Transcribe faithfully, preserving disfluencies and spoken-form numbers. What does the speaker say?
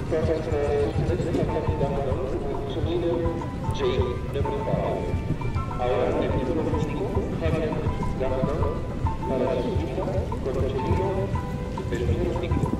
Process for significant download to leader J número five. Ahora el título físico, Javier Download para la subida con contenido del número cinco.